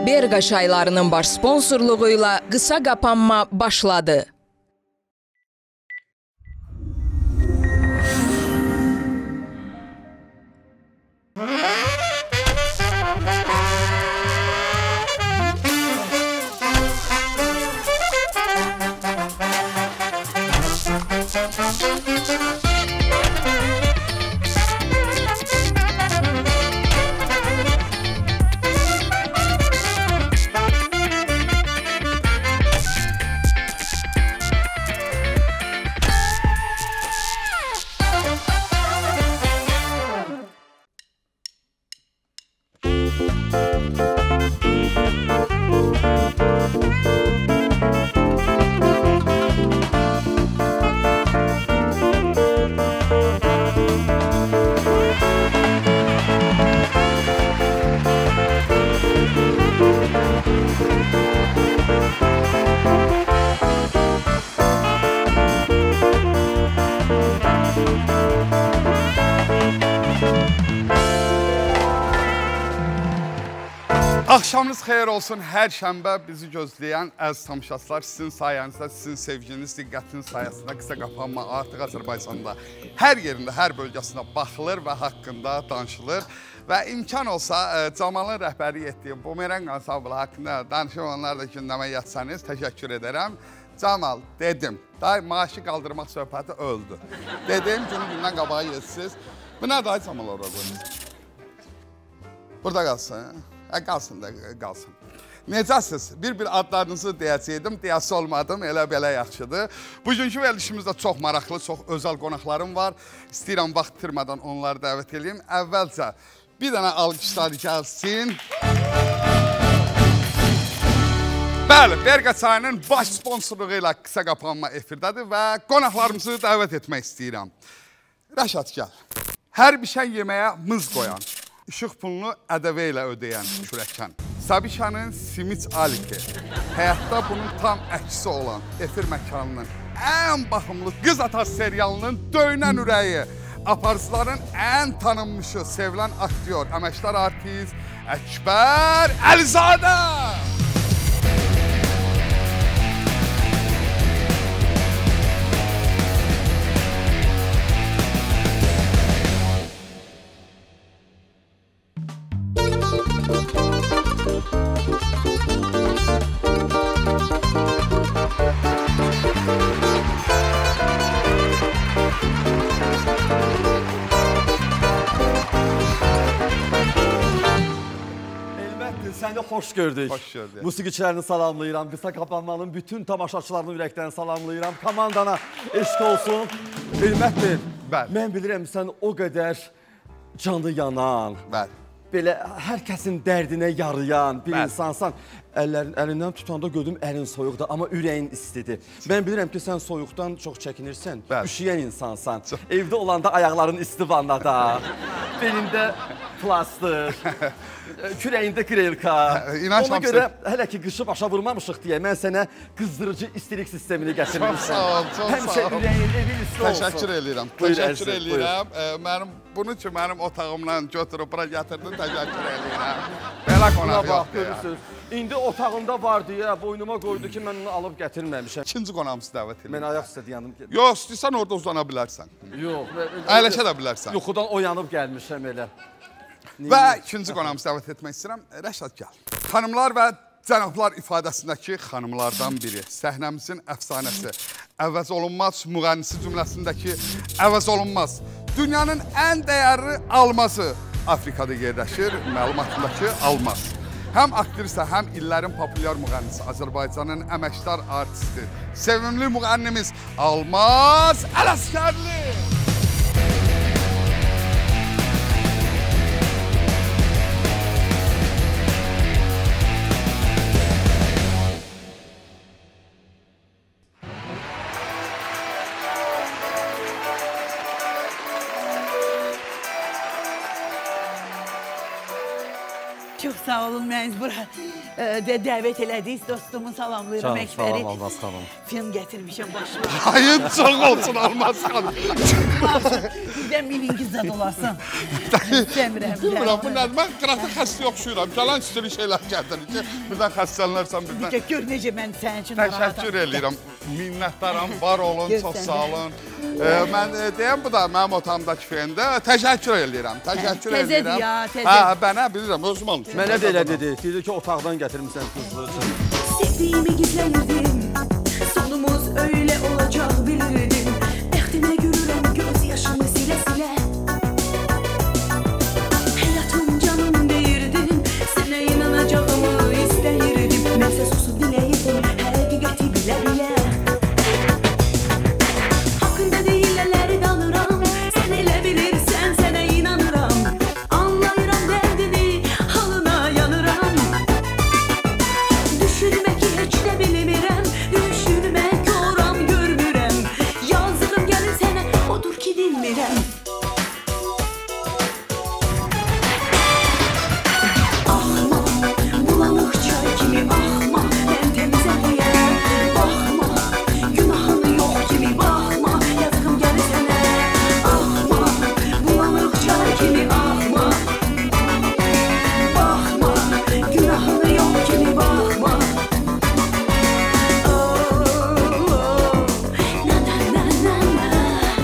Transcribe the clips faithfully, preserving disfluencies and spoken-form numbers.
Berqa çaylarının baş sponsorluğuyla qısa qapanma başladı. Axşamınız xeyir olsun. Hər şənbə bizi gözləyən əziz tamaşaçılar, sizin sayənizdə, sizin sevginiz, diqqətiniz sayəsində qısa qapanma artıq Azərbaycanda hər yerində, hər bölgəsində baxılır və haqqında danışılır. Və imkan olsa, Camalın rəhbərlik etdiyi Bumerang ansamblı haqqında danışıb onlar da gündəmə yatsanız, təşəkkür edərəm. Camal, dedim, day maaşı qaldırmaq söhbəti öldü. Dedim, günü gündən qabağa yetsiz. Bu nə day Camal orada qoyunuz? Burada qalsın. Qalsın da qalsın. Necəsiz? Bir-bir adlarınızı deyəcəkdim, deyəsi olmadım, elə belə yaxşıdır. Bugünkü verilişimizdə çox maraqlı, çox özəl qonaqlarım var. İstəyirəm vaxt itirmədən onları dəvət edeyim. Əvvəlcə bir dənə alqışlar gəlsin. Bəli, Berqa çayının baş sponsorluğu ilə qısa qapanma efirdədir və qonaqlarımızı dəvət etmək istəyirəm. Rəşad, gəl. Hər bir şey yeməyə mız qoyan, İşıq pulunu ədəvə ilə ödəyən kürəkən. Sabişanın simit aliki. Həyatda bunun tam əksi olan efir məkanının ən baxımlı Qız Atası serialının döynən ürəyi. Aparıcıların ən tanınmışı, sevilən aktyor, əməkdar artist Əkbər Əlizadə. Səni xoş gördük. Xoş gördük. Musiqiçilərini salamlayıram. Qısa qapanmanın bütün tamaşaçılarını ürəkdən salamlayıram. Komandana eşq olsun. Elmətdir, mən bilirəm sən o qədər canı yanan, Bəli. belə hər kəsin dərdinə yarayan bir Bəli. insansan. Əllərin, əlindən tutanda gördüm əlin soyuqdur, amma ürəyin istidir. Mən bilirəm ki, sən soyuqdan çox çəkinirsən, Bəli. üşüyən insansan. Evdə olanda ayaqların isti vannada, belində plastır, kürəyində krelka. Ona görə hələ ki qışı başa vurmamışıq deyə mən sənə qızdırıcı istilik sistemini gətirmişəm. Çox sağ ol, çox sağ ol. Həmişə ürəyin evi isti olsun. Təşəkkür edirəm, təşəkkür edirəm. Mənim bunu ki, mənim otağımdan götürüb bura gətirdin, təşəkkür edirəm. Belə qonaq yoxdur ya. İndi otağında var deyə boynuma qoydu ki, mən onu alıb gətirməmişəm. İkinci qonağımızı dəvət edirəm. Mən ayaq üstə dayanım. Yox, istəyirsən orada uzana bilərsən. Yox. Əyləşə də bilərsən. Yuxudan oyanıb gəlmişəm elə. Və ikinci qonağımızı dəvət etmək istəyirəm. Rəşad, gəl. Xanımlar və cənablar ifadəsindəki xanımlardan biri. Səhnəmizin əfsanəsi. Əvəz olunmaz müğənnisi cümləsindəki əvəz olunmaz. Dünyanın ən dəyərli alması Afrikada yerləşir, məlumatındakı almaz. Həm aktrisa, həm illərin populyar müğənnisi, Azərbaycanın əməkdar artisti, sevimli müğənnimiz Almaz Ələskərli. Çox sağ olun, məniz bura dəvət elədiniz, dostumu salamlayıram, Əkbəri. Salam, Almaz xanım. Film gətirmişəm başıma. Hayır, çox olsun Almaz xanım. Birdən milingi zad olasın. İstəmirəm. Bilmirəm, bu nədir? Mən qıraqda xəstə yoxşuyuram. Gələn istiri şeylər gətirir ki, birdən xəstələnərsən, birdən... Bir gör necə mən sənin üçün narahatam. Təşəkkür edirəm. Minnətdaram, var olun, çox sağ olun. Mən deyəm, bu da mənim otağımdakı filmdə. Təşəkkür edirəm, təşəkkür edirəm. Təzədir ya, təzədir. Hə, bənə bilirəm, özüm almışım. Mənə də elə dedi, dedi ki, otaqdan gətirmişsən qızlı üçün. Sevdiğimi gizləyirdim, sonumuz öyle olacaq bilirdim. Bəxtimə gülürəm, göz yaşımı silə silə. Həyatım canım deyirdim, sənə inanacağımı istəyirdim. Mənsə susub diləyirdim, həqiqəti bilə bilə. Haqqında deyilləri danıram, sən elə bilirsən, sənə inanıram. Anlayıram dərdini, halına yanıram. Düşünmək heç də bilmirəm, düşünmək oram görmürəm. Yazığım gəlir sənə, odur ki bilmirəm. Axma, bulanıq çay kimi axma, mən təmizəm deyə baxma. Günahın yox kimi baxma, yazığım gəlir sənə. Axma, bulanıq çay kimi axma. Baxma, günahın yox kimi baxma. Na na na na na.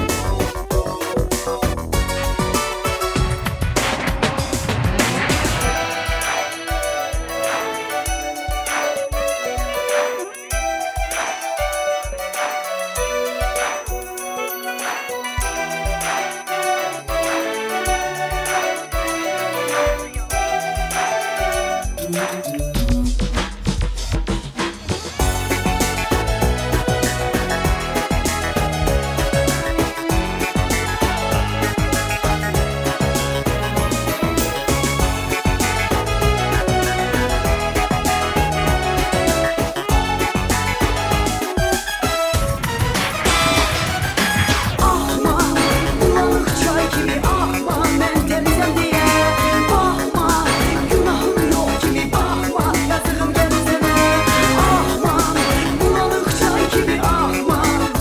Axma, bulanıq çay kimi axma, mən təmizəm deyə baxma. Günahım yox kimi baxma, yazığım gəlir sənə. Axma, bulanıq çay kimi axma.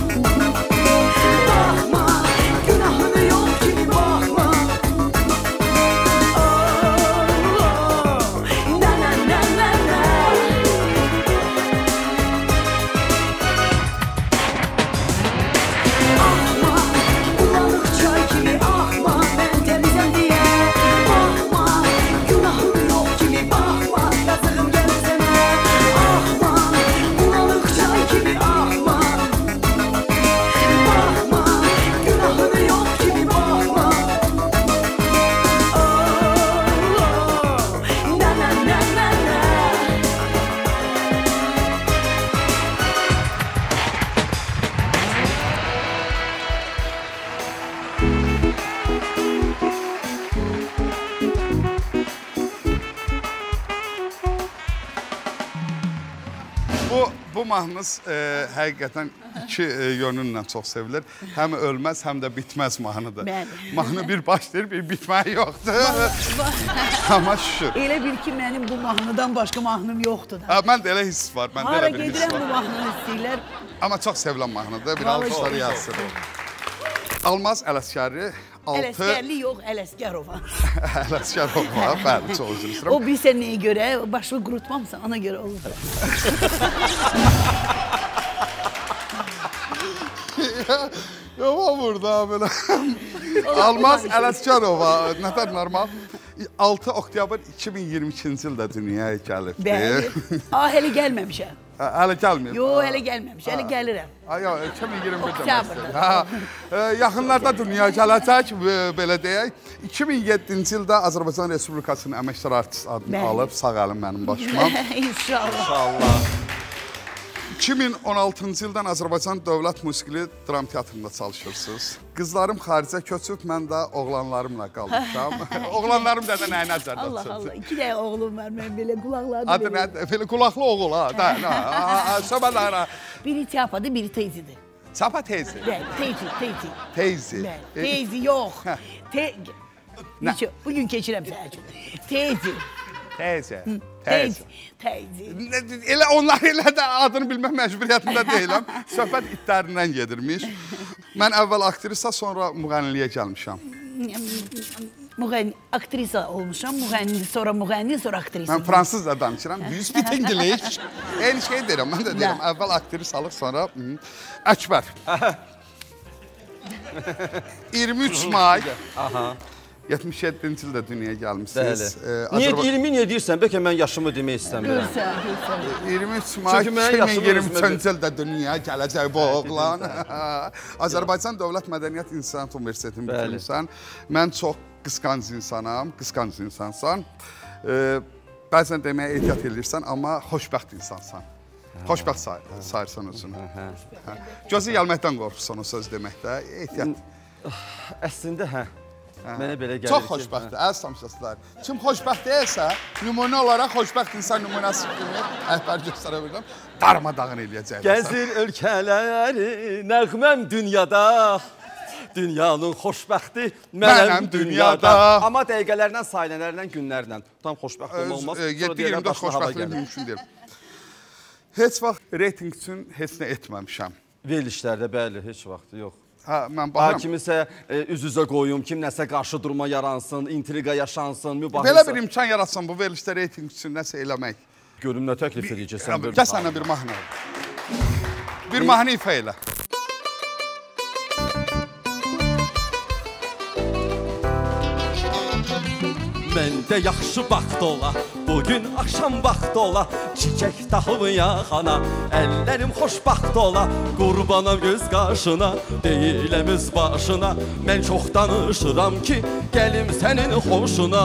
Baxma, günahım yox kimi baxma. Na na na na na. Axma, bulanıq çay kimi axma, mən təmizəm deyə baxma. Günahım yox kimi baxma, yazığım gəlir sənə. Axma, bulanıq çay kimi axma. Baxma, günahım yox kimi baxma. Na na na na na. Bu, bu mahnınız e, həqiqətən iki e, yönünlə çox sevilir. Həm ölməz, həm də bitməz mahnıdır. Bəli. Mahnı bir başlayır, bir bitməyi yoxdur. Amma şükür. Elə bil ki, mənim bu mahnıdan başqa mahnım yoxdur da. Ha, mən də elə hiss var, məndə Hara elə bir hiss gedirəm var. bu mahnını istəyirlər. Amma çox sevilən mahnıdır, bir Vallahi alqışlar çok yazsın. Almaz Ələskəri, altı Ələskərli yox, Ələskərova. Ələskərova, bəli, çox üzr istəyirəm. O bilsə nəyə görə, başını qurutmamsa ona görə olur. Yox, burada belə. Almaz Ələskərova, nətər normal? altı oktyabr iki min iyirmi ikinci ildə dünyaya gəlibdir. Bəli. Ah, hələ gəlməmişəm. Hələ gəlməyib. Yox, hələ gəlməmiş, hələ gəlirəm. Ay, yox, iki min iyirmi bir Oktyabrda. Ha, yaxınlarda dünyaya gələcək, belə deyək. iki min yeddinci ildə Azərbaycan Respublikasının əməkdar artist adını Bəli. alıb, sağ əlim mənim başıma. İnşallah. İnşallah. iki min on altıncı ildən Azərbaycan Dövlət Musiqili Dram Teatrında çalışırsınız. Qızlarım xaricə köçüb, mən də oğlanlarımla qalmışam. Oğlanlarım da nəyə nəzərdə Allah tutulsun? Allah, iki dəyə oğlum var, mən belə qulaqlarını Adı nədir? Belə qulaqlı oğul ha. Da, ha. Söbələrə. Biri tiyapadır, biri teyzidir. Çapa teyzi. Bəli, teyzi, teyzi. Teyzi. Bəli, teyzi yox. Te... Neçə, bugün keçirəm sənə üçün. Teyzi. Teyze, teyze. Teyze. Elə onlar elə də adını bilmək məcburiyyətində deyiləm. Söhbət itlərindən gedirmiş. Mən əvvəl aktrisa, sonra müğənniliyə gəlmişəm. Müğənni, aktrisa olmuşam, müğənni, sonra müğənni, sonra aktrisa. Mən fransızca danışıram, yüz bit İngiliz. Eyni şey deyirəm, mən də deyirəm, əvvəl aktrisalıq, sonra Əkbər. iyirmi üç may yetmiş yeddinci ildə dünyaya gəlmişsiniz. Niyə iyirmi niyə deyirsən? Bəlkə mən yaşımı demək istəmirəm. Gülsən, gülsən. iyirmi üç may iki min iyirmi üçüncü ildə dünyaya gələcək bu oğlan. Azərbaycan Dövlət Mədəniyyət İnstitutu Universitetini bitirmişsən. Mən çox qısqanc insanam, qısqanc insansan. Bəzən deməyə ehtiyat edirsən, amma xoşbəxt insansan. Xoşbəxt sayırsan özünü. Gözü gəlməkdən qorxursan o söz deməkdə, ehtiyat. Əslində, hə. Mənə belə gəlir ki... Çox xoşbəxtdir, əziz tamaşaçılar. Kim xoşbəxt deyilsə, nümunə olaraq xoşbəxt insan nümunəsi kimi əhbər göstərə bilirəm, darmadağın eləyəcək. Gəzir ölkələri, nəğməm dünyada, dünyanın xoşbəxti mənəm dünyada. Amma dəqiqələrlə, saylələrlə, günlərlə. Tam xoşbəxt olmaz. yeddi iyirmi dörd xoşbəxtlik mümkün deyil. Heç vaxt reyting üçün heç nə etməmişəm. Verilişlərdə, bəli, heç vaxt, yox. Hə, mən baxıram. Kimisə üz-üzə qoyum, kim nəsə qarşı durma yaransın, intriqa yaşansın, mübahisə. Belə bir imkan yaratsın bu verilişdə reyting üçün nəsə eləmək. Görüm nə təklif edəcəksən. Gəl sənə bir mahnı. Bir mahnı ifa elə. Məndə yaxşı vaxt ola, bugün axşam vaxt ola, çiçək taxım yaxana, əllərim xoşbaxt ola, qurbanam göz qaşına, deyiləm öz başına, mən çox danışıram ki, gəlim sənin xoşuna.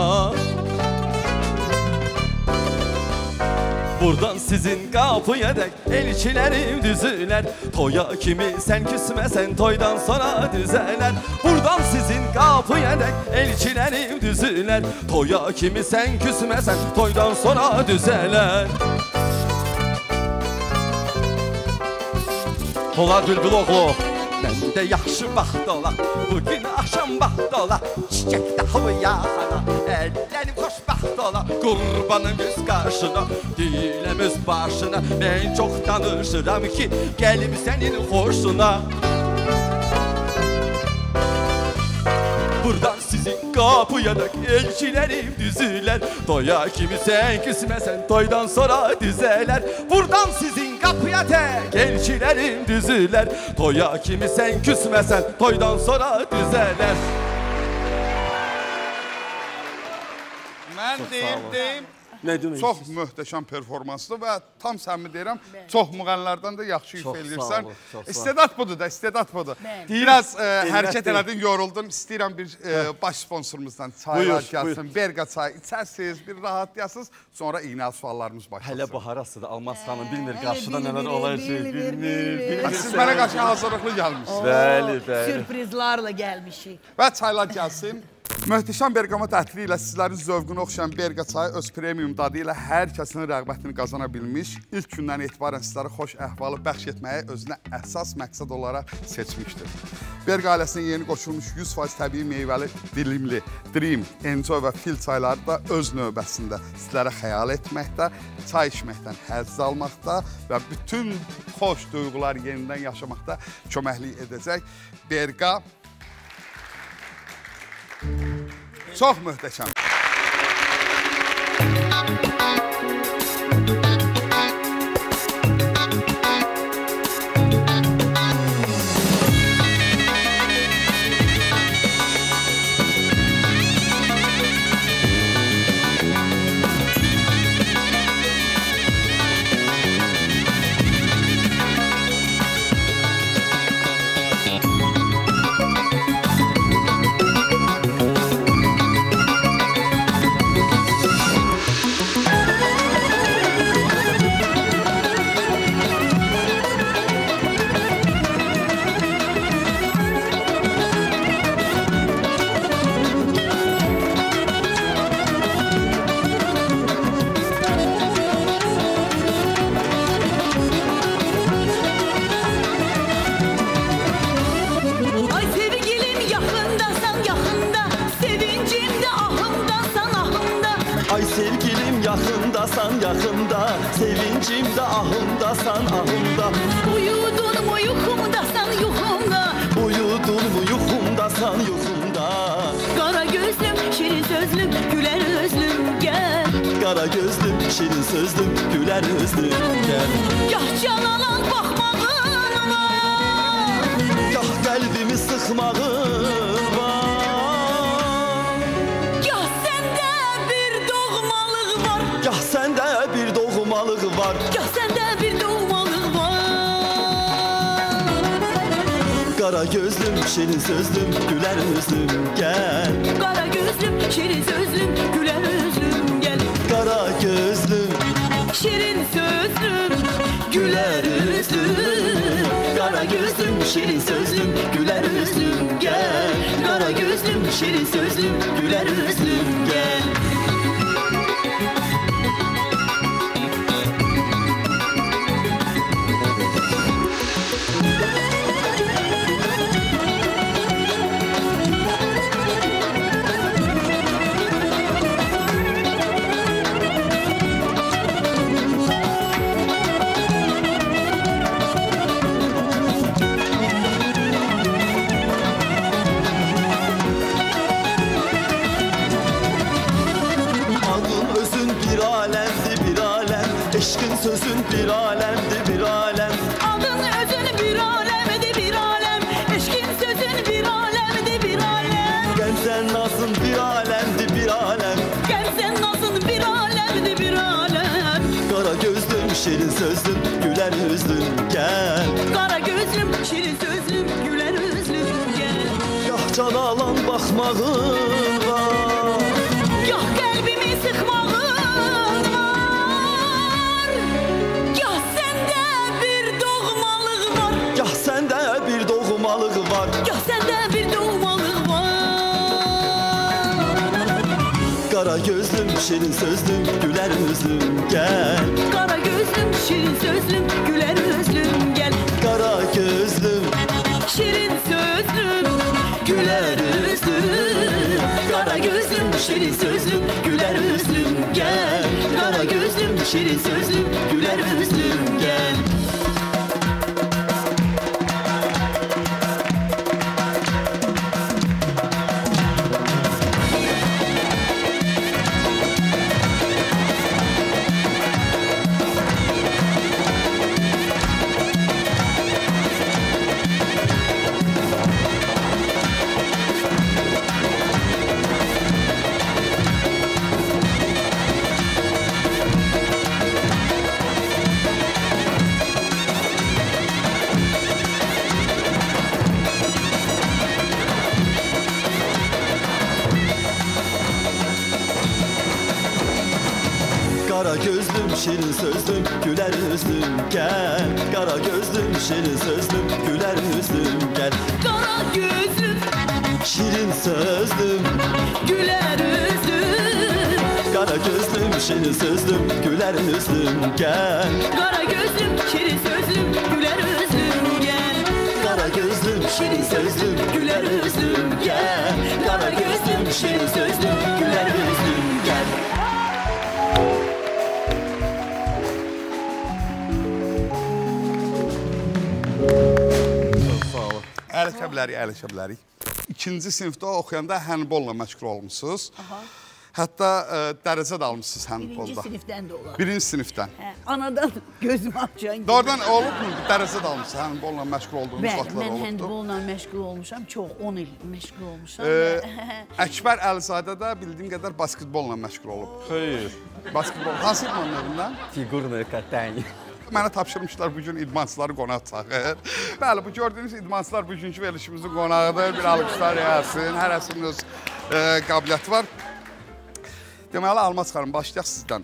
Buradan sizin qapıya dək elçilərim düzülər, toya kimi sən küsməsən toydan sonra düzələr. Buradan sizin qapıya dək elçilərim düzülər, toya kimi sən küsməsən toydan sonra düzələr. Ola bülbül oğlu, məndə yaxşı vaxt ola, bugün axşam vaxt ola, çiçək taxımı yaxana, əllərim xoşbaxt ola, qurbanım göz qarşına, deyiləm öz başına, mən çox danışıram ki, gəlim sənin xoşuna. Buradan sizin qapıya da elçilərim düzülər, toya kimi sən küsməsən toydan sonra düzələr. Buradan sizin qapıya tək elçilərim düzülər, toya kimi sən küsməsən toydan sonra düzələr. Mən deyim, çox möhtəşəm performansdır və tam səmimi deyirəm, çox müğənnilərdən də yaxşı ifa eləyirsən. İstedad budur da, istedad budur. Biraz hərəkət elədin, yoruldun, istəyirəm bir baş sponsorumuzdan çaylar gəlsin, Berqa çayı içərsiniz, bir rahatlayasınız, sonra iynəli suallarımız başlasın. Hələ baharasıdır, Almaz xanım bilmir, qarşıda nələr olacaq, bilmir. Siz mənə qarşı hazırlıqlı gəlmişsiniz. Bəli, bəli. Sürprizlarla gəlmişik. Və çaylar gəlsin. Möhtəşəm Berqama tətili ilə sizlərin zövqünü oxşayan Berqa çayı öz premium dadı ilə hər kəsin rəğbətini qazana bilmiş, ilk gündən etibarən sizlərə xoş əhvalı bəxş etməyi özünə əsas məqsəd olaraq seçmişdir. Berqa ailəsinə yeni qoşulmuş yüz faiz təbii meyvəli dilimli Dream, Enjoy və Fil çayları da öz növbəsində sizlərə xəyal etməkdə, çay içməkdən həzz almaqda və bütün xoş duyğular yenidən yaşamaqda köməklik edəcək. Berqa çox möhtəşəm. yaxındasan, yaxında. Sevincimdə ahımdasan, ahımda. Uyudun mu yuxumdasan, yuxumda. Uyudun mu yuxumdasan, yuxumda. Qara gözlüm, şirin sözlüm, gülər özlüm, gəl. Qara gözlüm, şirin sözlüm, gülər özlüm, gəl. Gah can alan baxmağın var, Gah qəlbimi sıxmağın var. gah səndə bir doğmalıq var, Gah səndə bir doğmalıq var. gah səndə bir doğmalıq var. Qara gözlüm, şirin sözlüm, gülər özlüm, gəl. Qara gözlüm, şirin sözlüm, gülər özlüm, gəl. Qara gözlüm, Şirin sözlüm, gülər özlüm. qara gözlüm, şirin sözlüm, gülər özlüm, gəl. Qara gözlüm, şirin sözlüm, gülər özlüm, gəl. Adın özün bir alemdi, bir alem. Eşkin sözün bir alemdi, bir alem. Adın özün bir alemdi, bir alem. Eşkin sözün bir alemdi, bir alem. Genzen nazın bir alemdi, bir alem. Gelsen nazın bir alemdi, bir alem. Qara gözlüm, şirin sözlüm, gülər özlüm, gəl. Qara gözlüm, şirin sözlüm, gülər özlüm, gəl. Gah can alan baxmağın var. Gah qəlbimi sıxmağın var, gah səndə bir doğmalıq var, Gah səndə bir doğmalıq var. gah səndə bir doğmalıq var. Qara gözlüm, şirin sözlüm, gülər özlüm, gəl. Qara gözlüm, şirin sözlüm, gülər özlüm, gəl. Qara gözlüm, Şirin sözlüm, gülər özlüm. Qara gözlüm, şirin sözlüm, gülər özlüm, gəl. Qara gözlüm, şirin sözlüm, gülər özlüm, gəl. Qara gözlüm, şirin sözlüm, gülər özlüm, gəl. Qara gözlüm, şirin sözlüm, gülər özlüm, gəl. Qara gözlüm, Şirin sözlüm, gülər özlüm. qara gözlüm, şirin sözlüm, gülər özlüm, gəl. Qara gözlüm, şirin sözlüm, gülər özlüm, gəl. Qara gözlüm, şirin sözlüm, Gülər özlüm, gəl. Qara gözlüm, şirin sözlüm, gülər özlüm, gəl. Əyləşə bilərik, əyləşə bilərik. İkinci sinifdə oxuyanda həndbolla məşğul olmuşsunuz. Hətta ə, dərəcə də almışsınız Birinci həndbolda. sinifdən də olar. Birinci sinifdən. Hə, anadan gözüm açan gibi. Doğrudan olubmu? Dərəcə də almışsınız, həndbolla məşğul olduğunuz Bəli, vaxtlar mən olubdu. handbolla məşğul olmuşam. Çox on il məşğul olmuşam. Ee, Əkbər Əlizadə də bildiyim qədər basketbolla məşğul olub. Xeyr. Basketbol hansı idmanlarından? Fiqurnu qətən. Mənə tapşırmışlar bugün idmançıları qonaq çağır. Bəli, bu gördüyünüz idmançılar bugünkü verilişimizin qonağıdır. Bir alqışlar yayasın. Hərəsinin öz e, qabiliyyəti var. Deməli, Almaz xanım, başlayaq sizdən.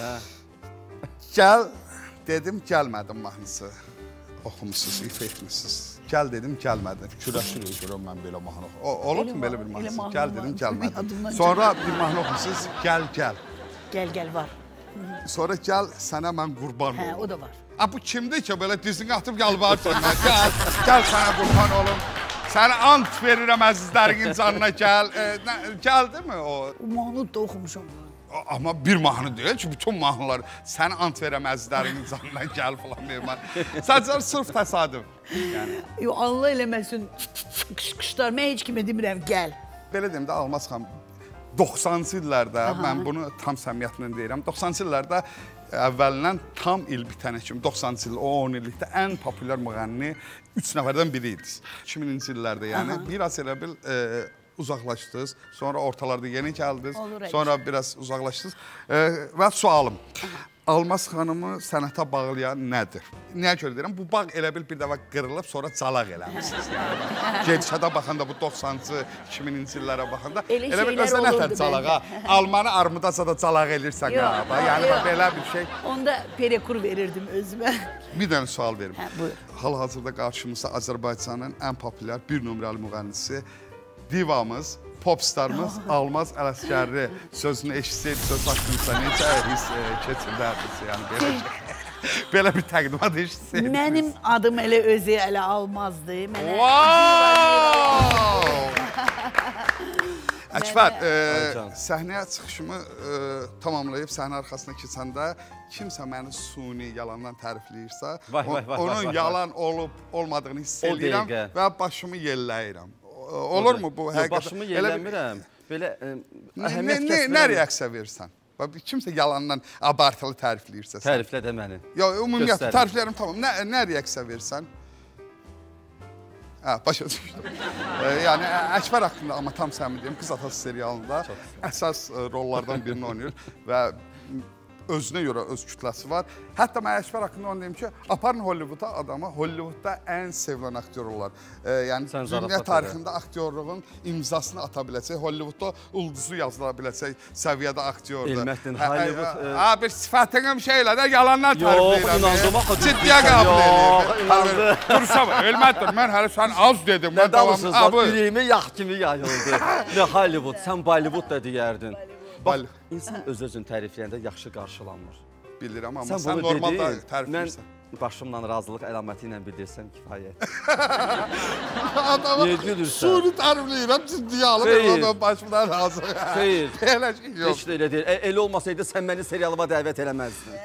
Gəl, dedim, gəlmədim mahnısı. Oxumusunuz, ifa etmişsiniz. Gəl dedim, gəlmədim. Fikirləşirik, görəm mən belə mahnı oxuyum. Olub mu belə bir mahnısı? Gəl dedim, gəlmədim. Sonra bir mahnı oxumusunuz, gəl, gəl. Gəl, gəl var. Sonra gəl, sənə mən qurban Hə, olum. o da var. A, bu kimdir ki, belə dizini atıb yalvarırsan? Gəl, gəl sənə qurban olum. Səni ant verirəm əzizlərin canına, gəl. E, nə, gəldi mi o? O mahnı da oxumuşam. Amma bir mahnı deyil ki, bütün mahnılar sən ant verəməzlərin canından gəl falan vermər. Sadəcə sırf təsadüf. Yəni. Yo, Allah eləməsin, qış-qışlar, mən heç kimə demirəm, gəl. Belə deyim də, Almaz xanım, doxsanıncı illərdə, mən bunu tam səmiyyətlə deyirəm, doxsanıncı illərdə əvvəlindən tam il bitənə kimi, doxsanıncı il, o on illikdə ən populyar müğənni üç nəfərdən biri idi. iki mininci illərdə, yəni biraz elə bil uzaqlaşdınız, sonra ortalarda yeni gəldiniz, sonra biraz uzaqlaşdınız və sualım. Almaz xanımı sənətə bağlayan nədir? Nəyə görə deyirəm? Bu bağ elə bil bir dəfə qırılıb, sonra calaq eləmişsiniz. Gedişədə baxanda, bu doxsanıncı, iki mininci illərə baxanda, elə bil məsələn nətər calağa? Almanı armudasa da calaq elirsən qaba. Yəni belə bir şey. Onda perekur verirdim özümə. Bir dənə sual verim. Hal-hazırda qarşımızda Azərbaycanın ən populyar bir nömrəli müğənnisi, divamız, popstarımız Almaz Ələsgərli sözünü eşitsəydi, söz haqqınızda necə his keçirdərdiniz? Yəni belə, belə bir təqdimat eşitsəydi. Mənim adım elə özü elə Almazdı. Əkbər, səhnəyə çıxışımı tamamlayıb səhnə arxasına keçəndə kimsə məni suni yalandan tərifləyirsə, onun yalan olub olmadığını hiss edirəm və başımı yelləyirəm. Olurmu bu həqiqətən? Başımı yelləmirəm. Belə əhəmiyyət kəsmirəm. Nə reaksiya verirsən? Kimsə yalandan abartılı tərifləyirsə. Təriflə də məni. Yox, ümumiyyətlə tərifləyirəm, tamam. Nə reaksiya verirsən? Hə, başa düşdüm. Yəni, Əkbər haqqında, amma tam səmimi deyim, Qız Atası serialında əsas rollardan birini oynayır və özünə görə öz kütləsi var. Hətta mən Əkbər haqqında onu deyim ki, aparın Hollivudda adamı, Hollywoodda ən sevilən aktyor olar. Yəni, dünya tarixində aktyorluğun imzasını ata biləcək, Hollywoodda ulduzu yazıla biləcək səviyyədə aktyordur. Elmətdin, Hollywood... Ha, bir sifətinin şeylə də yalanlar tərifləyirəm. Yox, inandım, axı düzdür. Ciddiyə qəbul edir. Yox, inandım. Dursam, Elmətdir, mən hələ sən az dedim. Nə danışırsın, ürəyimi yax kimi yayıldı. Nə Hollywood, sən Bollywood da deyərdin. Bax, insan öz-özünü tərifləyəndə yaxşı qarşılanmır. Bilirəm, amma sən normalda tərifləyirsən. Mən başımla razılıq əlaməti ilə bildirsəm kifayət. Adama suni tərifləyirəm, ciddiyə alır, başımdan razılıq. Xeyr, elə şey yox. Heç də elə deyil. Elə olmasaydı, sən məni serialıma dəvət eləməzdin.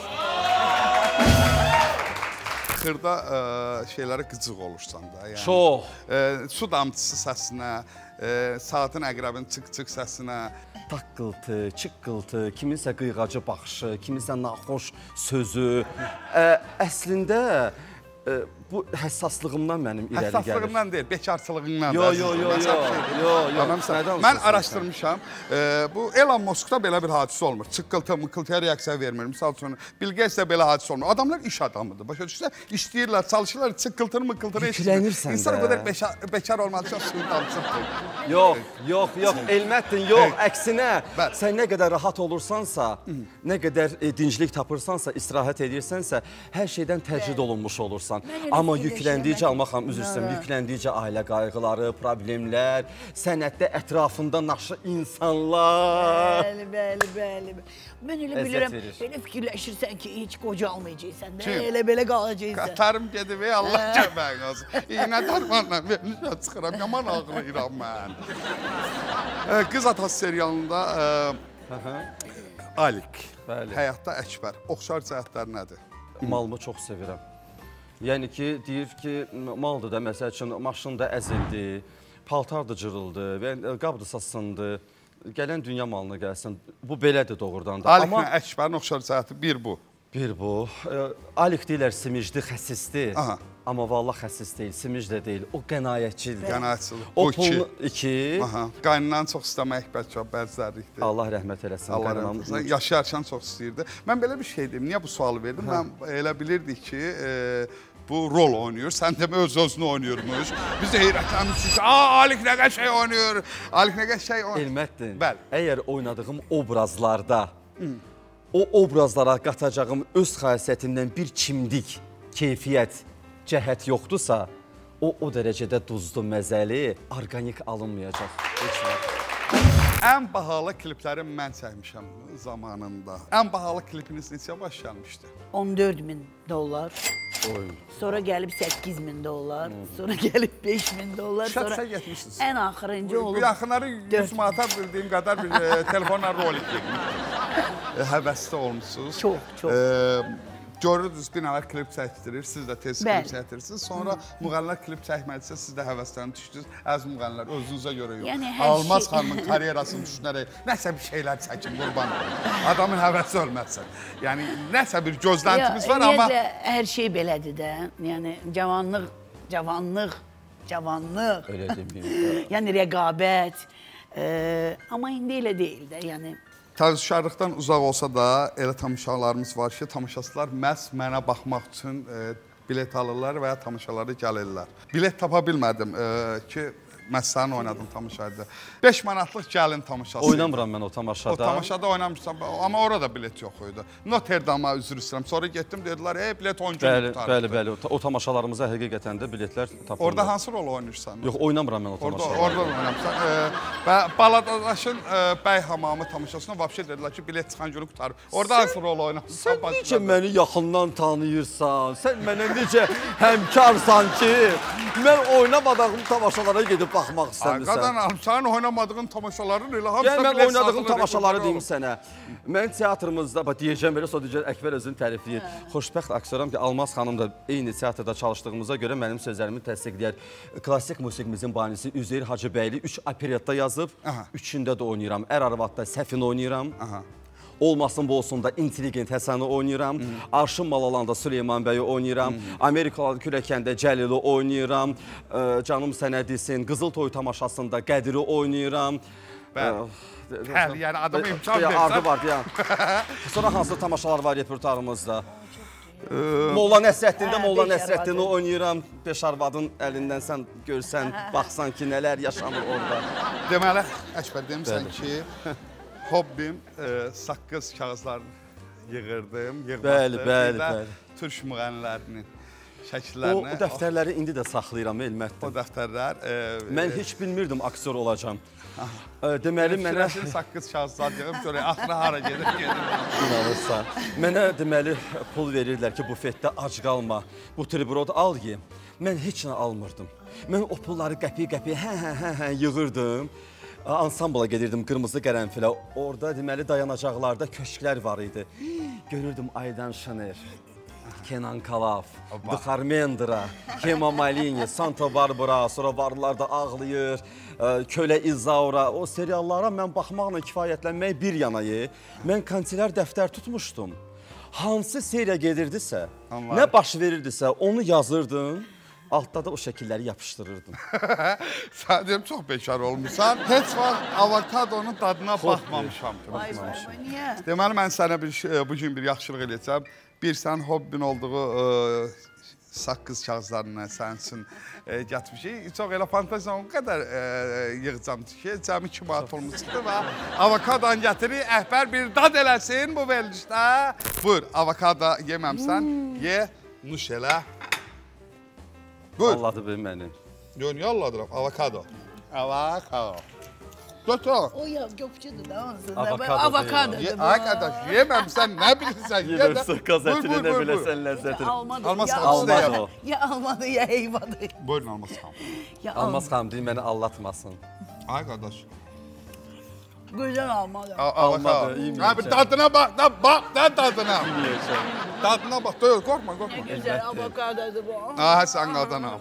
Xırda şeylərə qıcıq olursan da. Çox. Su damcısı səsinə, saatın əqrəbin çıq-çıq səsinə. Taqqıltı, çıqqıltı, kiminsə qıyğacı baxışı, kiminsə naxoş sözü. Əslində bu həssaslığımdan mənim irəli gəlir. Həssaslığımdan deyil, bekarçılığından. Yox, yox, yox, yox. Mən araşdırmışam, bu Elon Musk'da belə bir hadisə olmur. Çıqqıltı, mıqqıltıya reaksiya vermir. Misal üçün, Bill Gates'də belə hadisə olmur. Adamlar iş adamıdır. Başa düşsə, işləyirlər, çalışırlar, çıqqıltını, mıqqıltını eşitir. İnsan o qədər bekar olmadığı üçün suyun damcısıdır. Yox, yox, yox, Elmətdin, yox. Əksinə, sən nə qədər rahat olursansa, nə qədər dinclik tapırsansa, istirahət edirsənsə, hər şeydən təcrid olunmuş olursan. Amma yüklendikcə, almaqam, üzr istəyirəm, yüklendikcə ailə qayğıları, problemlər, sənətdə ətrafında naşı insanlar. Bəli, bəli, bəli. Mən elə bilirəm, elə fikirləşirsən ki, heç qocalmayacaqsən da, elə belə qalacaqsən. Qatarım gedib, ey Allah kömək olsun. İynə darmanla verilişə çıxıram, yaman ağlayıram mən. Qız Atası serialında Alik, həyatda Əkbər, oxşar cəhətlər nədir? Malımı çox sevirəm. Yəni ki, deyir ki, maldır da, məsəl üçün, maşın da əzildi, paltar da cırıldı, qabdı sassındı, gələn dünya malına gəlsin. Bu belədir doğrudan da. Aliklə Əkbərin oxşar cəhəti bir bu. Bir bu. Alik deyirlər, simicdi, xəsisdir. Amma vallah xəsis deyil, simic də deyil. O qənaətçidir. Qənaətçidir. O pul iki. Qaynından çox istəmək bəlkə bəzlərlikdir. Allah rəhmət eləsin. Allah rəhmət eləsin. Yaşayarkən çox istəyirdi. Mən belə bir şey deyim, niyə bu sualı verdim? Mən elə bilirdik ki, bu rol oynayır, sən demə öz-özünü oynayırmış. Biz də heyrətlənmişik ki, Alik nə qəşəng oynayır, Alik nə qəşəng oynayır. Elmətdin, əgər oynadığım obrazlarda, o obrazlara qatacağım öz xasiyyətindən bir kimlik, keyfiyyət, cəhət yoxdursa, o o dərəcədə duzlu, məzəli, organik alınmayacaq. Ən bahalı klipləri mən çəkmişəm zamanında. Ən bahalı klipiniz neçə baş gəlmişdi? on dörd min dollar. Sonra gəlib səkkiz min dollar, sonra gəlib beş min dollar, sonra Şəxsən getmişsiniz. ən axırıncı olub. Bu yaxınları yüz manata bildiyim qədər bir e, telefonla rolik çəkmişsiniz. Həvəsli olmuşsunuz. Çox, çox. E, Görürdünüz, bir nələr klip çəkdirir, siz də tez klip çəkdirirsiniz. Sonra müğənnilər klip çəkmədisə, siz də həvəslərini düşdünüz. Əziz müğənnilər, özünüzə görə yox. Yəni, hər Almaz şey- xanımın karyerasını düşünərək nəsə bir şeylər çəkin, qurban olun. Adamın həvəsi ölməsin. Yəni, nəsə bir gözləntimiz var, amma... Ümumiyyətlə, hər şey belədir də. Yəni, cavanlıq, cavanlıq, cavanlıq. Öyle demeyeyim. Yəni, rəqabət. E, amma indi elə deyil də, yəni... Təvəkkülkarlıqdan uzaq olsa da, elə tamaşalarımız var ki, tamaşaçılar məhz mənə baxmaq üçün e, bilet alırlar və ya tamaşaları gəlirlər. Bilet tapa bilmədim e, ki, məhz sənin oynadığın tamaşaydı. beş manatlıq gəlin tamaşası. Oynamıram mən o tamaşada. O tamaşada oynamışsam, amma orada bilet yox idi. Notre-Dame'a üzr istəyirəm. Sonra getdim, dedilər, ey, bilet on gün Bəli, tutar. bəli, bəli. O, o tamaşalarımıza həqiqətən də biletlər tapılır. Orada hansı rol oynayırsan? Yox, oynamıram mən o Orada, tamaşada. orada oynamışsan. E, və Baladaşın e, Bəy Hamamı tamaşasına vəbşə dedilər ki, bilet çıxan günü qutarıb. Orada hansı rol oynamısan? Sən necə məni yaxından tanıyırsan? Sən mənə necə həmkarsan ki, mən oynamadığım tamaşalara gedib baxmaq istəmirsən? Qadan alım, sənin oynamadığın tamaşaların elə hamısı Yəni, mən bilet oynadığım satılır, tamaşaları deyim olur. sənə. Mən teatrımızda, bax, deyəcəm belə, sonra deyəcəm, Əkbər özünü tərifləyir. Xoşbəxt aktyoram ki, Almaz xanım da eyni teatrda çalışdığımıza görə mənim sözlərimi təsdiqləyər. Klassik musiqimizin banisi Üzeyir Hacıbəyli üç operetta yazıb, Aha. üçündə də oynayıram. Ər arvadda Səfin oynayıram. Aha. Olmasın bu olsun da intelligent Həsəni oynayıram. Arşın Malalanda Süleyman bəyi oynayıram. Amerikalı Kürəkəndə Cəlili oynayıram. Ə, Canım sənə desin, Qızıl Toy tamaşasında Qədiri oynayıram. Bəli. Bəli, yəni adama imkan Ya, ardı versən. var, ya. Sonra hansı tamaşalar var repertuarımızda? Molla Nəsrəddində Molla Nəsrəddini oynayıram. Beş arvadın əlindən sən görsən, baxsan ki, nələr yaşanır orada. Deməli, Əkbər, demişsən ki, hobbim e, saqqız kağızlarını yığırdım, yığmaqdır. Bəli, bəli, Bir də bəli. Türk müğənnilərinin O, şəkillərini. o dəftərləri indi də saxlayıram, O Elmətdir. dəftərlər. E, Mən heç bilmirdim aktyor olacam. Ə, Deməli, mənə... Fikirləşin saqqız kağızlar yığıb görək, axıra hara gedir, gedir. İnanırsan. Mənə deməli pul verirdilər ki, bufetdə ac qalma, buterbrod al ye. Mən heç nə almırdım. Mən o pulları qəpi-qəpi hə hə hə hə yığırdım. Ansambla gedirdim qırmızı qərənfilə. Orada deməli dayanacaqlarda köşklər var idi. Görürdüm Aydan Şener, Kenan Kalaf, Dıxar Mendra, Kema Malini, Santa Barbara, sonra varlılar da ağlayır, Kölə İzaura. O seriallara mən baxmaqla kifayətlənmək bir yanayı. Mən kantilər dəftər tutmuşdum. Hansı seriya gedirdisə, Anladım. nə baş verirdisə onu yazırdım. Altda da o şəkilləri yapışdırırdım. Sən deyim, çox bekar olmuşsan. Heç vaxt avokadonun dadına baxmamışam. Ay, baba, niyə? Deməli, mən sənə bir, şey- bugün bir yaxşılıq eləyəcəm. Bir, sən hobbin olduğu e, saqqız kağızlarına sənin üçün e, gətirmişik. Çox elə fantaziyam o qədər e, yığacam ki, cəmi iki manat olmuşdur və avokadon gətirir, əhbər bir dad eləsin bu verilişdə. Buyur, avokado yeməmsən, ye, nuş elə. Buyur. Allah'dı be məni. Yox, niyə alladıram? Avokado. Avokado. Götür. O ya göpçüdür da onsuz da. Avokado Avokado. Ye, arkadaş, yeməmsən, nə bilirsən? Ye də. Yedirsin qazetini, nə biləsən ləzzətini. Almadı. Almaz ya xanım, almadı. siz də Almadı o. Ya almadı ya heyvadı. Buyurun, almaz xanım. Ya Almaz xanım deyir, məni allatmasın. Ay qardaş. Güzel almadı. Almadı, iyi mi Ha, bir yiyəcək? dadına bax, da bax, da dadına. Yiyəcəm. Dadına bax, deyil, qorxma, qorxma. Güzel avokadodur bu. Aha, sən qadınam.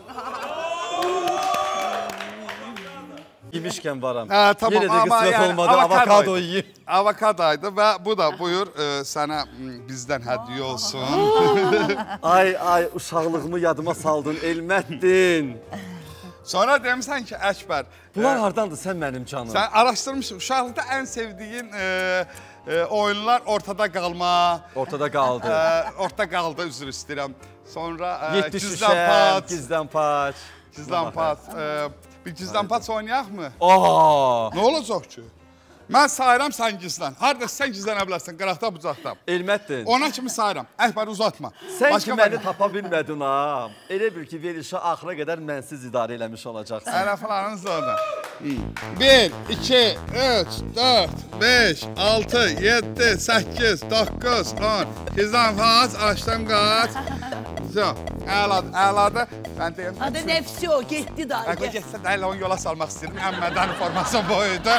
Yemişkən varam. Hə, tamam, Yenə də amma qismət yəni olmadı, avokado avokado idi. yiyib. Avokadoydu və bu da buyur e, sənə m, bizdən hədiyyə olsun. Ay, ay, uşaqlığımı yadıma saldın, Elmətdin. Sonra demişsən ki, Əkbər, Bunlar e, hardandır sən mənim canım? sən araşdırmışsın, uşaqlıqda ən sevdiyin e, e, oyunlar ortada qalma, Ortada qaldı. e, ortada qaldı, üzr istəyirəm. Sonra e, Yeddi gizlən şüşə, pat, gizlən paç. gizlən pat. E, bir gizlən pat oynayaq mı? Aa, Nə olacaq ki? Mən sayıram, sən gizlən. Harada sən gizlənə bilərsən, qıraqda, bucaqda. Elmətdin. Ona kimi sayıram. Əkbər, uzatma. Sən Başqa ki məni bir- tapa bilmədin ha. Elə bil ki, verilişə axıra qədər mənsiz idarə eləmiş olacaqsan. Ərəflarınız da orada. bir, iki, üç, dört, beş, altı, yedi, səkkiz, doqquz, on. Gizlan faz, açdım qaç. Əladır, əladır. Mən deyim. Hadi nəfsi o, getdi da. Əqə getsə də elə onu yola salmaq istəyirəm. Əmmədən formasyon boyuydu.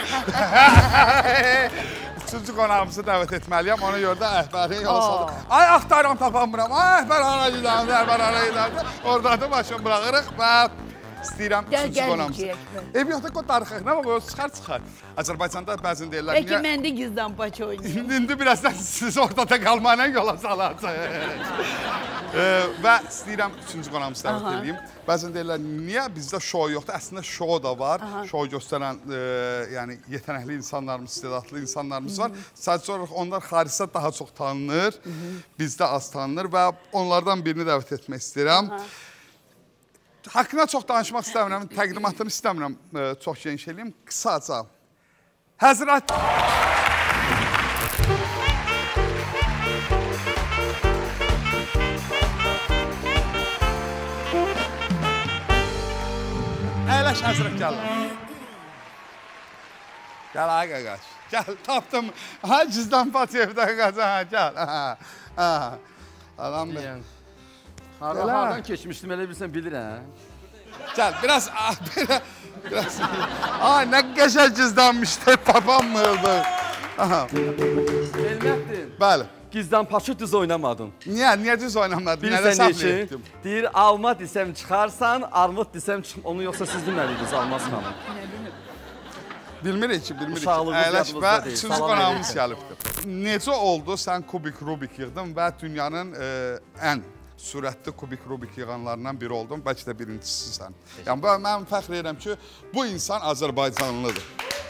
Üçüncü qonağımızı dəvət etməliyəm. Ona görə də əhbəri yola saldım. Ay, axtarım tapamıram. Ay, əhbər hara giderdi, əhbər hara giderdi. Orada da başını bırakırıq və istəyirəm üçüncü qonağımızı. Ev yoxda qod darıxıq. Nə var, çıxar çıxar. Azərbaycanda bəzən deyirlər. Peki mən də gizdən paça oynayayım. İndi birazdan siz ortada qalmayla yola salacaq. Və istəyirəm üçüncü qonağımızı dəvət edeyim. Bəzən deyirlər, niyə bizdə şou yoxdur? Əslində şou da var. Şou göstərən yəni yetənəkli insanlarımız, istedadlı insanlarımız var. Sadəcə olaraq onlar xaricdə daha çox tanınır, bizdə az tanınır və onlardan birini dəvət etmək istəyirəm. Haqqında çox danışmaq istəmirəm, təqdimatını istəmirəm çox geniş eləyim. Qısaca. Həzrət... Əyləş həzrət gəllər. Gəl ay qaqaş. Gəl, tapdım. Ha, cizdan Patiyevdə qaqaş. Gəl. Adam bir. Hardan keçmişdim, elə bilsən bilirəm. Gəl, biraz... Biraz... Ay, nə qəşəl cizdanmışdı, tapanmırdı. Elmətdin. Bəli. Gizdən paçı düz oynamadın. Niyə? Niyə düz oynamadın? Nədə Bilirsən səhvli ki, etdim? deyir, alma desəm çıxarsan, armud desəm çıxm. Onu yoxsa siz bilmədiniz, Almaz xanım. Bilmirik ki, bilmirik ki. Uşaqlığımız Əyləş və yadımızda deyil. üçüncü qonağımız gəlibdir. Necə oldu, sən kubik Rubik yığdın və dünyanın ən sürətli kubik Rubik yığanlarından biri oldun. Bəlkə də birincisisən. Yəni, mən fəxr edirəm ki, bu insan Azərbaycanlıdır.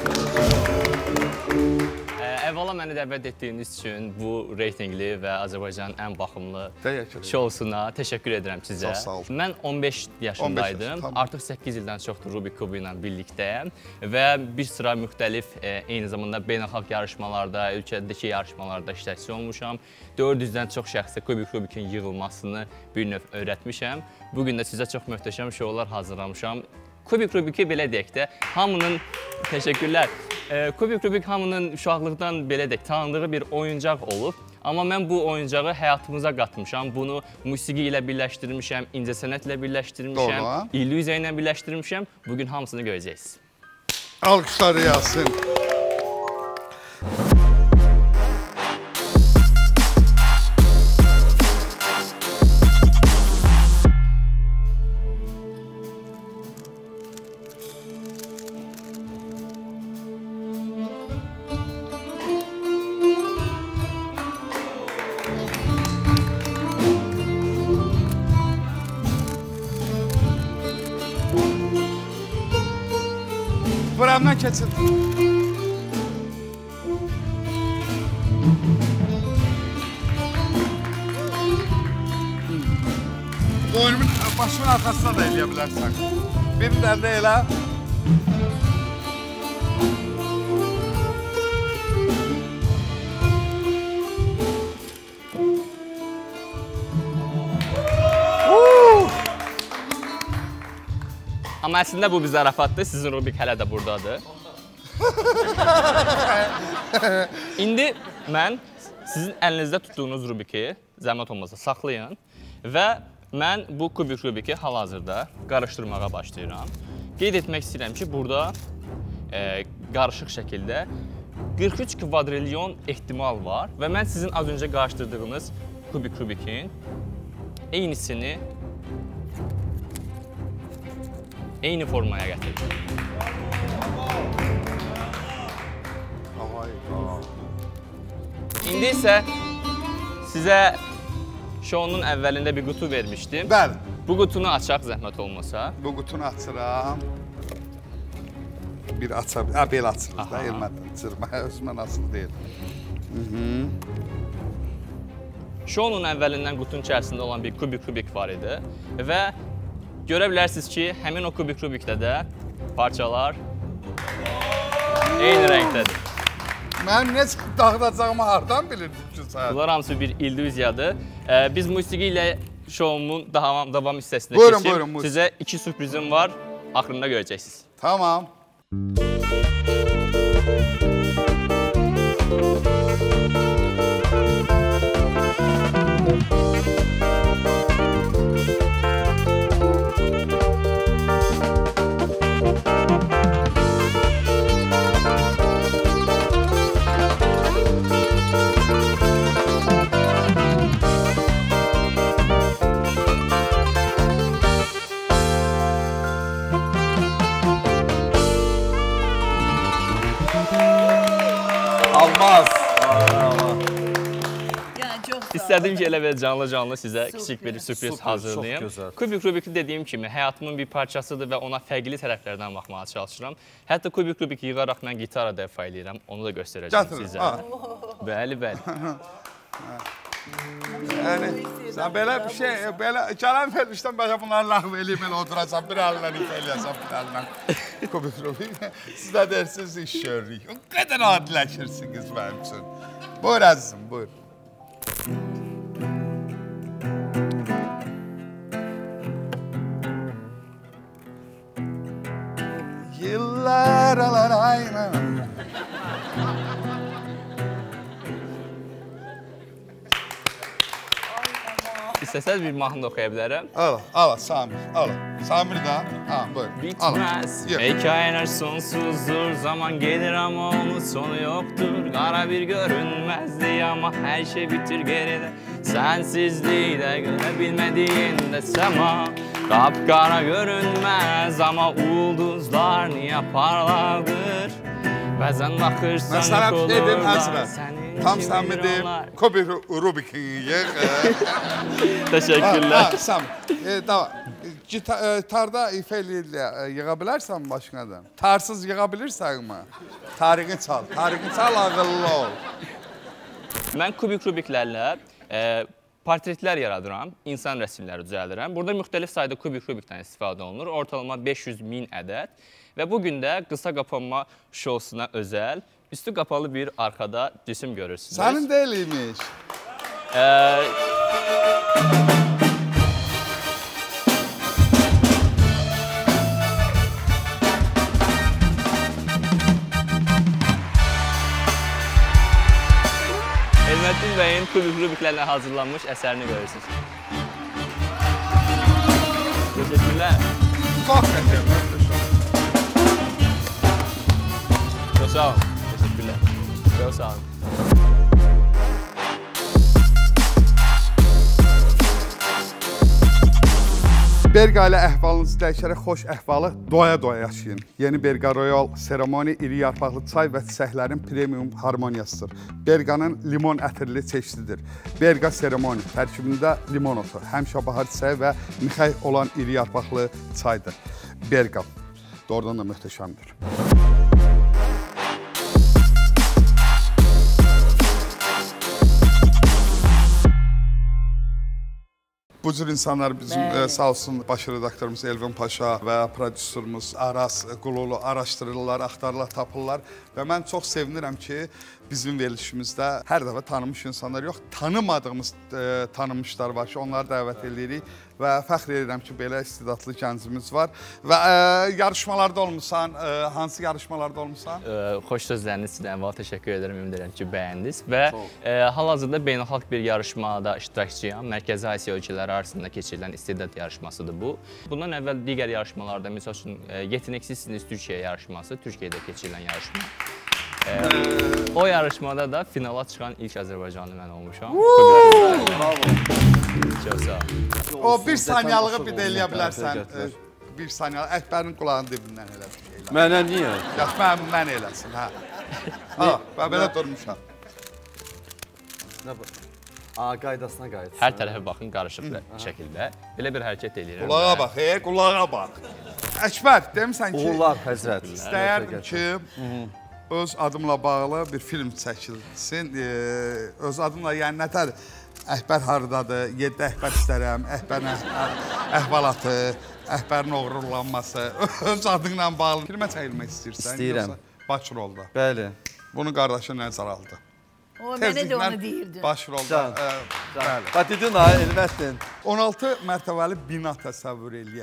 Əvvəla məni dəvət etdiyiniz üçün bu reytinqli və Azərbaycanın ən baxımlı şousuna təşəkkür edirəm sizə. Çox sağ ol. Mən on beş yaşındaydım. Artıq səkkiz ildən çoxdur Rubik kubu ilə birlikdəyəm və bir sıra müxtəlif, eyni zamanda beynəlxalq yarışmalarda, ölkədəki yarışmalarda iştirakçı olmuşam. dörd yüzdən çox şəxsə Kubik Rubikin yığılmasını bir növ öyrətmişəm. Bugün də sizə çox möhtəşəm şoular hazırlamışam. Kubik Rubiki belə deyək də, hamının, təşəkkürlər, Kubik Rubik hamının uşaqlıqdan belə deyək, tanıdığı bir oyuncaq olub. Amma mən bu oyuncağı həyatımıza qatmışam, bunu musiqi ilə birləşdirmişəm, incəsənət ilə birləşdirmişəm, illüziya ilə birləşdirmişəm. Bugün hamısını görəcəksiniz. Alqışlar yazsın. Buramdan keçin. Boynumun başımın arxasına da eləyə bilərsən. Birini də əldə elə. Amma əslində bu bir zarafatdır, sizin Rubik hələ də buradadır. İndi mən sizin əlinizdə tutduğunuz Rubiki, zəhmət olmasa saxlayın və mən bu kubik Rubiki hal-hazırda qarışdırmağa başlayıram. Qeyd etmək istəyirəm ki, burada e, qarışıq şəkildə qırx üç kvadrilyon ehtimal var və mən sizin az öncə qarışdırdığınız kubik Rubikin eynisini eyni formaya gətirdim. İndi isə sizə şounun əvvəlində bir qutu vermişdim. Bəli. Bu qutunu açaq zəhmət olmasa. Bu qutunu açıram. Bir aça, ha belə açırıq da, elmədən açırım. Özümdən asılı deyil. Şounun əvvəlindən qutunun içərisində olan bir kubik Rubik var idi və görə bilərsiniz ki, həmin o kubik Rubikdə də parçalar eyni rəngdədir. Mənim necə dağıdacağımı hardan bilirdim ki, sən? Bunlar hamısı bir illüziyadır. Biz musiqi ilə şoumun davam hissəsinə keçib, sizə iki sürprizim var, axırında görəcəksiniz. Tamam. Almaz. İstədim ki, elə belə canlı-canlı sizə kiçik bir sürpriz hazırlayım. Kubik Rubik dediyim kimi həyatımın bir parçasıdır və ona fərqli tərəflərdən baxmağa çalışıram. Hətta Kubik Rubik yığaraq mən gitara da ifa eləyirəm, onu da göstərəcəm sizə. Bəli, bəli. Yəni, sən belə bir şey, belə gələn vermişdən bəlkə bunları ləğv eləyib, elə oturacaq, bir əlindən ifa eləyəcəm, bir əlindən Kubik Rubik. Siz də deyirsiniz, iş görürük. O qədər adiləşirsiniz mənim üçün. Buyur əzizim, buyur. Yıllar alar ayna. İstəsəz bir mahnı oxuya bilərəm. Ala, ala, Samir, ala. Samir da, ha, buyur. Bitməz, hekayələr sonsuzdur, zaman gelir ama onun sonu yoktur. Qara bir görünməzdi ama her şey bitir geride. Sensizlikdə görə bilmədiyində səma. Qapqara görünməz ama ulduzlar niyə parladır? Bəzən baxırsan kolurlar səni. Tam sen mi deyim, Kubik Rubik'in yığ. Teşekkürler. Samir, tamam. Gitarda ifa eləyirlə yığa bilərsən başqadan? Tarsız yığa bilirsən mi? Tariqin çal, tariqin çal, ağıllı ol. Mən Kubik Rubiklərlə e, portretlər yaradıram, insan rəsmləri düzəldirəm. Burada müxtəlif sayda Kubik Rubikdən istifadə olunur, ortalama beş yüz min ədəd. Və bugün də qısa qapanma şousuna özəl, üstü qapalı bir arkada cisim görürsünüz. Sənin deyiliymiş. Ee, Elməddin bəyin Kubik Rubiklərlə hazırlanmış əsərini görürsünüz. Teşekkürler. Çok teşekkürler. Çok sağ olun. Teşekkürler. Çok sağ olun. Berqa ilə əhvalınızı dəyişərək xoş əhvalı doya-doya yaşayın. Yeni Berqa Royal Seremoni iri yarpaqlı çay və çiçəklərin premium harmoniyasıdır. Berqanın limon ətirli çeşididir. Berqa Seremoni tərkibində limon otu, həmişə bahar çiçəyi və mixək olan iri yarpaqlı çaydır. Berqa doğrudan da möhtəşəmdir. Bu cür insanlar bizim e, sağ olsun baş redaktorumuz Elvin Paşa və prodüserimiz Aras Qululu araşdırırlar, axtarırlar, tapırlar və mən çox sevinirəm ki, bizim verilişimizdə hər dəfə tanınmış insanlar yox, tanımadığımız e, tanınmışlar var ki, onları dəvət edirik və fəxr edirəm ki, belə istedadlı gəncimiz var və e, yarışmalarda olmuşsan, e, hansı yarışmalarda olmuşsan? E, xoş sözləriniz sizdən əvvəl təşəkkür edirəm, ümid edirəm ki, bəyəndiniz və e, hal-hazırda beynəlxalq bir yarışmada iştirakçıyam. Mərkəzi Asiya ölkələri arasında keçirilən istedad yarışmasıdır bu. Bundan əvvəl digər yarışmalarda, misal üçün e, Yeteneksizsiniz Türkiyə yarışması, Türkiyədə keçirilən yarışma. E, o yarışmada da finala çıxan ilk Azərbaycanlı mən olmuşam. Çox sağ olun. O bir saniyalığı bir də eləyə bilərsən. Bir saniyalı, Əkbərin qulağının dibindən elə bir şey. Mənə niyə? Yaxşı, mən, mən eləsin, hə. Ha, mən belə durmuşam. Nə bu? Aa, qaydasına qayıtsın. Hər tərəfə baxın, qarışıq şəkildə. Belə bir hərəkət eləyirəm. Qulağa bax, e, qulağa bax. Əkbər, demirsən ki, uğurlar, həzrət. İstəyərdim ki, öz adımla bağlı bir film çəkilsin. Öz adımla, yəni nətər? Əkbər haradadır, yeddi Əkbər istərəm, Əkbərin əhvalatı, Əkbərin oğurlanması, öz adınla bağlı filmə çəkilmək istəyirsən? İstəyirəm. Baş rolda. Bəli. Bunu qardaşın nəzər aldı. O, mənə də onu deyirdi. Baş rolda. Bəli. Bax, dedin ha, Elməddin. on altı mərtəbəli bina təsəvvür eləyək.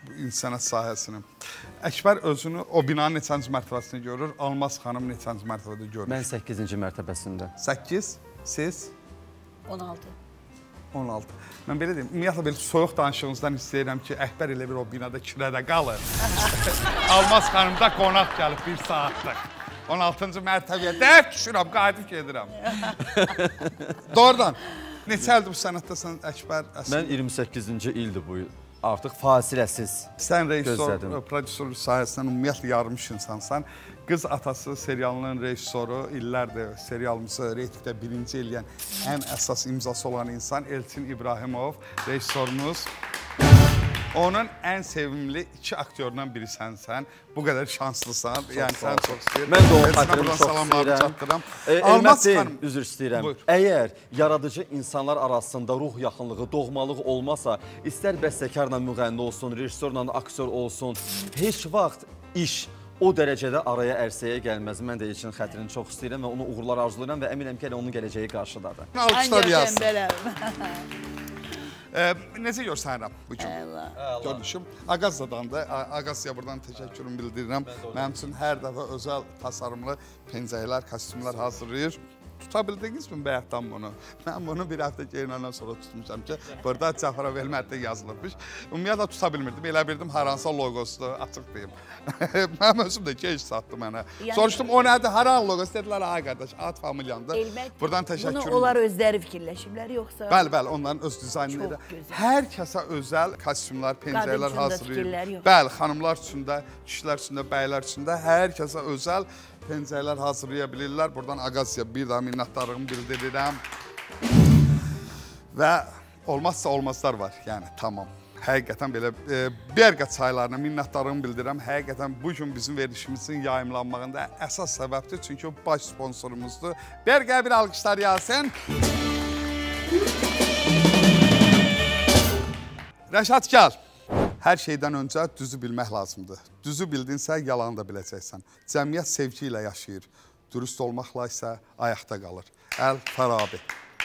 insana sahəsini. Əkbər özünü o binanın neçənci mərtəbəsində görür, Almaz xanım neçənci mərtəbədə görür? Mən səkkizinci mərtəbəsində. səkkiz, siz? on altı. on altı. Mən belə deyim, ümumiyyətlə belə soyuq danışığınızdan istəyirəm ki, Əkbər elə bir o binada kirədə qalır. Almaz xanımda qonaq gəlib bir saatlıq. on altıncı mərtəbəyə dəf düşürəm, qayıdıb gedirəm. Doğrudan, neçə ildir bu sənətdəsən Əkbər? Mən iyirmi səkkizinci ildir bu il. Artıq fasiləsiz Sən rejissor, prodüserlik sahəsindən ümumiyyətlə yarmış insansan. Qız Atası serialının rejissoru, illərdir serialımızı reytingdə birinci eləyən ən əsas imzası olan insan Elçin İbrahimov, rejissorumuz. Onun ən sevimli iki aktyorundan biri sənsən. Bu qədər şanslısan. Çox yəni sən çox istəyirəm. Mən də o xatirimi çox istəyirəm. Elmət deyim, üzr istəyirəm. Buyur. Əgər yaradıcı insanlar arasında ruh yaxınlığı, doğmalıq olmasa, istər bəstəkarla müğənni olsun, rejissorla aktyor olsun, heç vaxt iş o dərəcədə araya ərsəyə gəlməz. Mən də için xətrini çox istəyirəm və onu uğurlar arzulayıram və əminəm ki, onun gələcəyi qarşıdadır. Alqışlar yazsın. Ee, necə görsənirəm bu gün? Görmüşüm. Agazzadan da, Agazzaya buradan təşəkkürümü bildirirəm. Mənim üçün hər dəfə özəl tasarımlı pencəklər, kostyumlar hazırlayır. Tuta bildinizmi bəyətdən bunu? Mən bunu bir həftə geyinəndən sonra tutmuşam ki, burada Cəfərov Elmətdə yazılırmış. Ümumiyyətlə tuta bilmirdim, elə bildim haransa loqosudur, açıq deyim. Mənim özüm də gec satdı mənə. Soruşdum, o nədir, haran loqosu? Dedilər, ay qardaş, ad familyandır. Buradan təşəkkürüm. Bunu onlar özləri fikirləşiblər, yoxsa? Bəli, bəli, onların öz dizaynları. Hər kəsə özəl kostyumlar, pencəklər hazırlayır. Bəli, xanımlar üçün də, kişilər üçün də, bəylər üçün də hər kəsə özəl pencəklər hazırlaya bilirlər. Buradan Agazzaya bir daha minnətdarlığımı bildirirəm. Və olmazsa olmazlar var. Yəni, tamam. Həqiqətən belə e, Berqa çaylarına minnətdarlığımı bildirirəm. Həqiqətən bu gün bizim verilişimizin yayımlanmağında əsas səbəbdir. Çünki o baş sponsorumuzdur. Berqaya bir alqışlar yazsın. Rəşad gəl. Hər şeydən öncə düzü bilmək lazımdır. Düzü bildinsə, yalanı da biləcəksən. Cəmiyyət sevgi ilə yaşayır. Dürüst olmaqla isə ayaqda qalır. Əl-Farabi.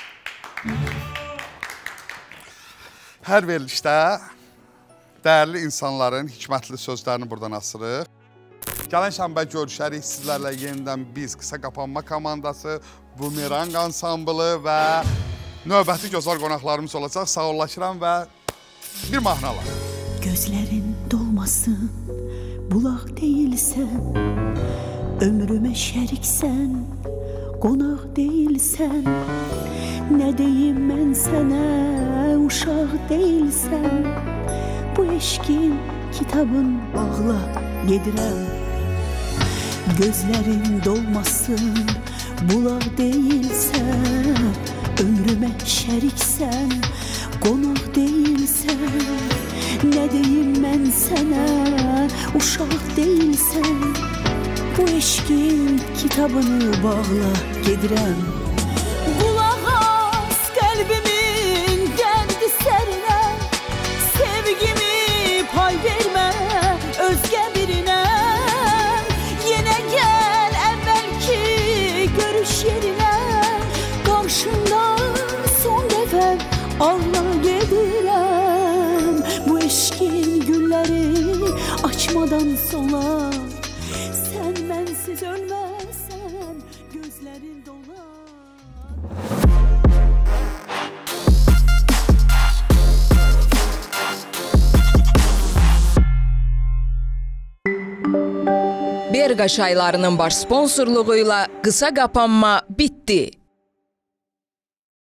Hər verilişdə dəyərli insanların hikmətli sözlərini buradan asırıq. Gələn şənbə görüşərik sizlərlə yenidən biz Qısa Qapanma komandası, Bumerang ansamblı və növbəti gözəl qonaqlarımız olacaq. Sağollaşıram və bir mahnala. Gözlerin dolmasın, bulaq değilsen, ömrüme şeriksen, konak değilsen, ne deyim ben sana, uşaq değilsen, bu eşkin kitabın bağla gedirəm. Gözlerin dolmasın, bulaq değilsen, ömrüme şeriksen, konak değilsen, ne deyim ben sana, uşaq değilsen, bu eşkin kitabını bağla gedirəm. Qulaq as qəlbimin dərdi sərinə, sevgimi pay vermə özgə birinə. Yenə gəl əvvəlki görüş yerinə, qarşında son dəfə ağla gedirəm. Bu eşkin gülleri açmadan solar, sen bensiz ölmezsen gözlerin dolar. Berqa çaylarının baş sponsorluğuyla Qısa Qapanma bitdi.